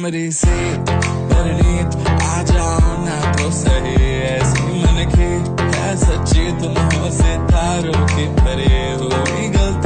हमरी से परनीत आ जाओ ना तो सही, ऐसी मन की है सच्ची तुम हो सितारों की भरे हुई गलती।